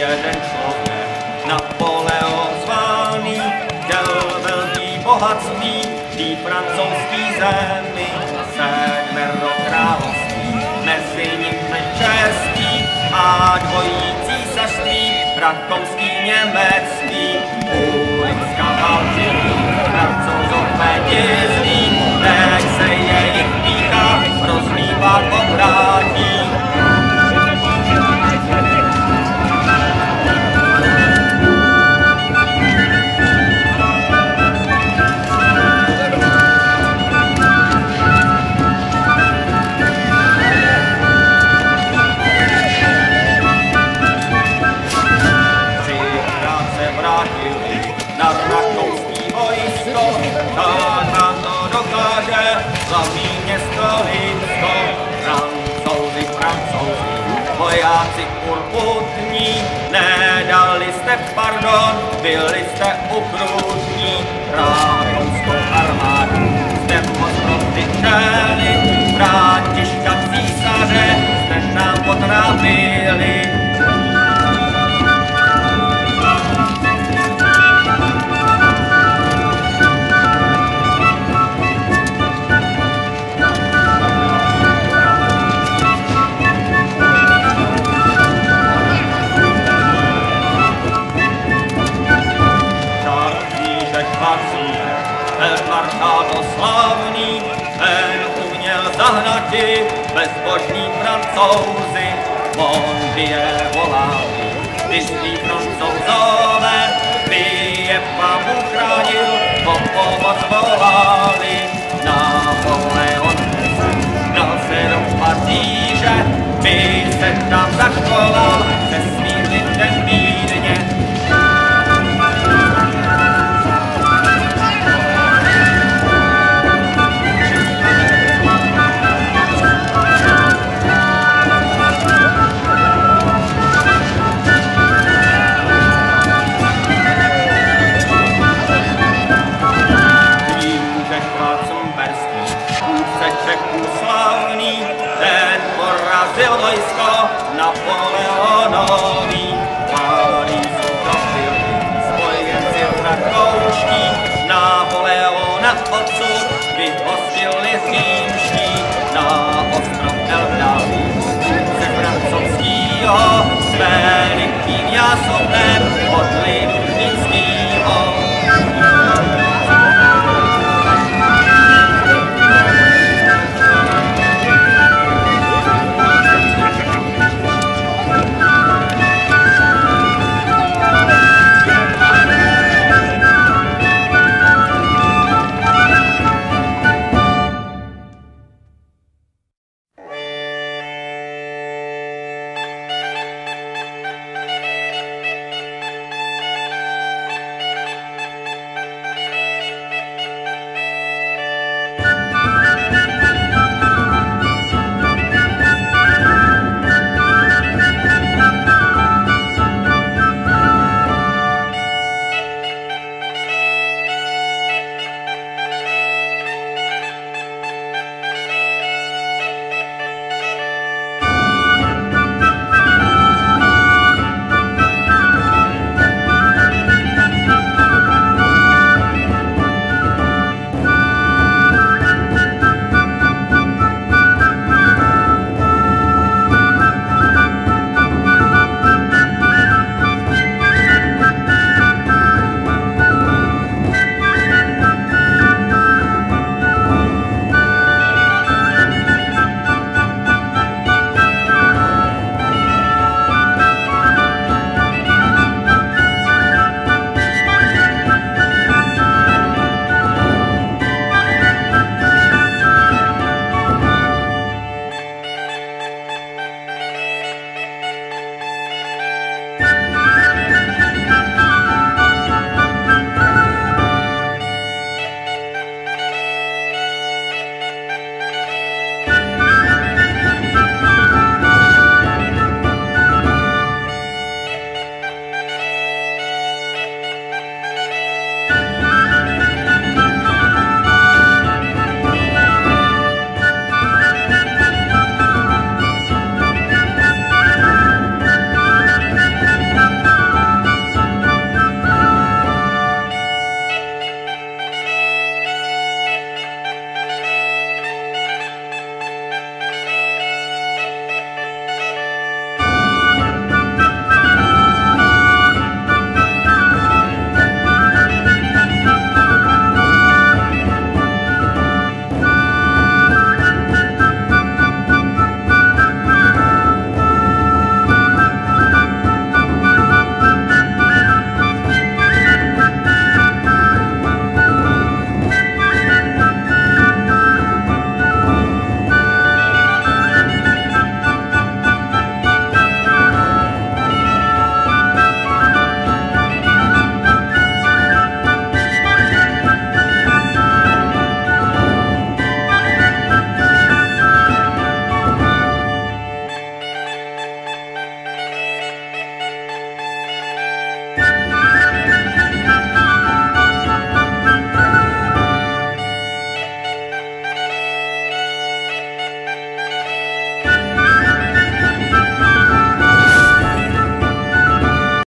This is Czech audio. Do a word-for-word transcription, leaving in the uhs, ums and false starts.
jeden člověk, Napoleon zvaný, chtěl velký bohatství, tý francouzský zemi, sedmero království, mezi nimi český a dvojí císařství, rakouský, německý, ulická válčilí, francouzové tězlí, teď se jejich pícha rozlívat obrátí. Na rakouský vojsko, táhna to dokáže, hlavní město Lipsko. Francouzi, Francouzi, vojáci urputní, nedali jste pardon, byli jste ukrutní. Rakouskou armádu jste moc rozličeli, Františka císaře jste nám potrápili. Maršál slavný, ten uměl zahnati bezbožní Francouzi, Mondie volali, vystý Francouzové, by je Pán Bůh chránil, o pomoc volali. Napoleon dal se do Paříže, by se tam zachoval se svým lidem mírně. Ten porazil vojsko Napoleonový, Parížu dobili spojenci rakouští, Napoleona odsud vyhostili římští, na ostrov Eldaví, ze francouzskýho s velikým jásobem